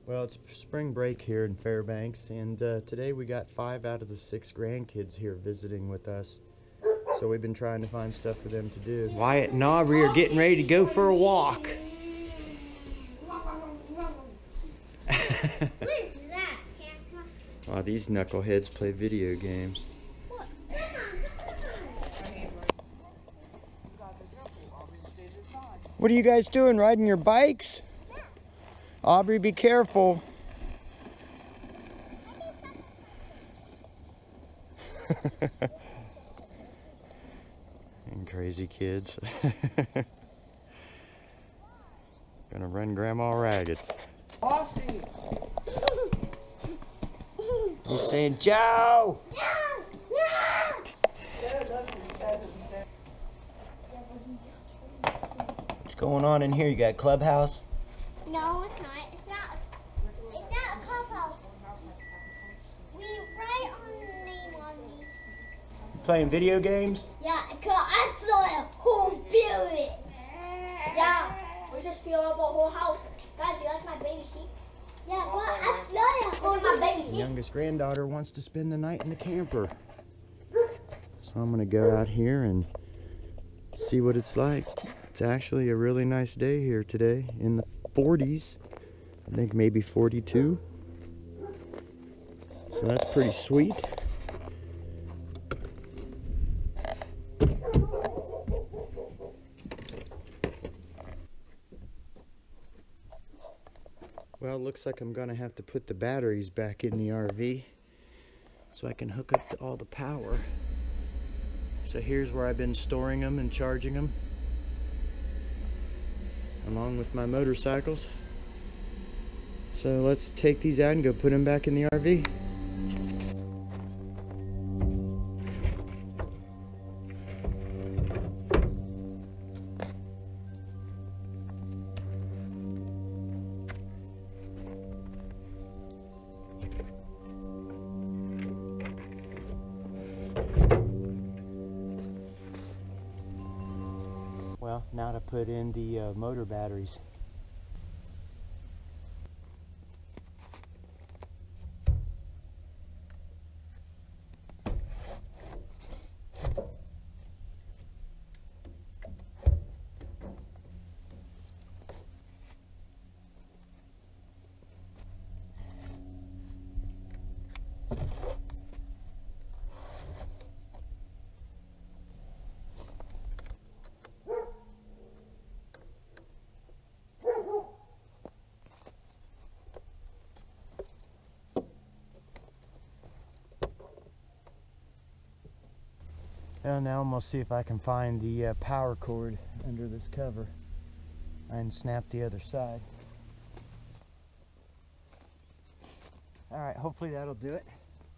Well, it's spring break here in Fairbanks, and today we got 5 out of the 6 grandkids here visiting with us. So we've been trying to find stuff for them to do. Wyatt and Aubrey are getting ready to go for a walk. What is that? Wow, these knuckleheads play video games. What are you guys doing? Riding your bikes? Yeah. Aubrey, be careful. And crazy kids. Gonna run Grandma ragged. Aussie. He's saying, Joe! No! No! What's going on in here? You got clubhouse? No, it's not. It's not a clubhouse. We write our name on these. Playing video games? Yeah, because I saw a whole building. Yeah, we just filled up a whole house. Guys, you like my baby sheep? Yeah, but I saw a whole Look at my baby The sheep. youngest granddaughter wants to spend the night in the camper. So I'm gonna go out here and see what it's like. It's actually a really nice day here today, in the 40s. I think maybe 42. So that's pretty sweet. Well, it looks like I'm gonna have to put the batteries back in the RV so I can hook up to all the power. So here's where I've been storing them and charging them, along with my motorcycles. So let's take these out and go put them back in the RV. Well, now to put in the motor batteries. And now I'm going to see if I can find the power cord under this cover and snap the other side. Alright, hopefully that'll do it.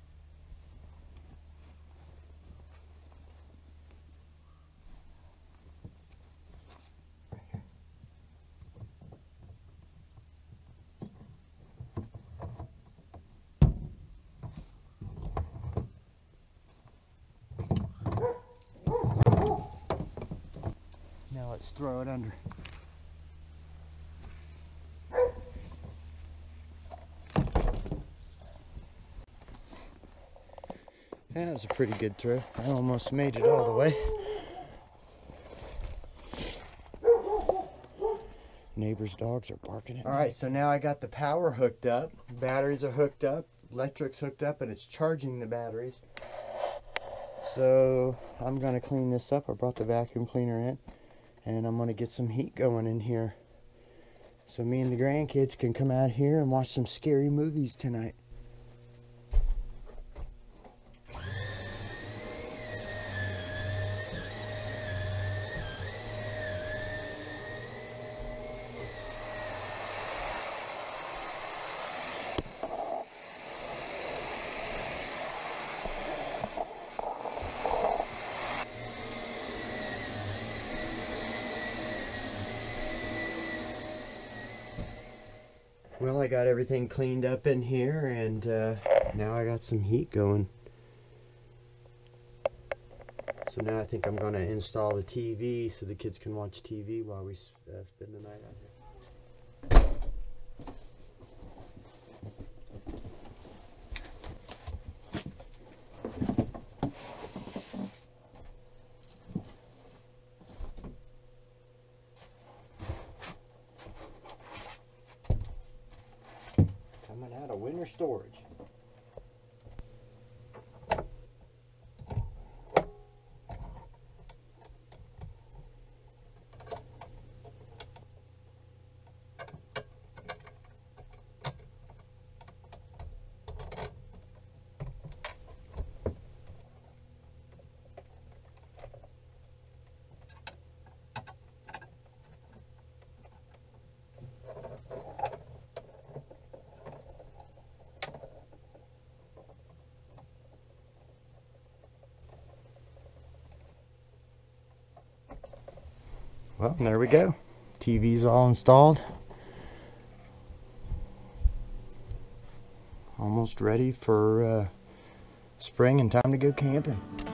Now let's throw it under. That was a pretty good throw. I almost made it all the way. Neighbors' dogs are barking at me. Alright, so now I got the power hooked up. Batteries are hooked up. Electric's hooked up, and it's charging the batteries. So I'm going to clean this up. I brought the vacuum cleaner in. And I'm going to get some heat going in here, so me and the grandkids can come out here and watch some scary movies tonight. Well, I got everything cleaned up in here, and now I got some heat going. So now I think I'm going to install the TV so the kids can watch TV while we spend the night out here. Coming out of winter storage. Well, there we go. TV's all installed. Almost ready for spring and time to go camping.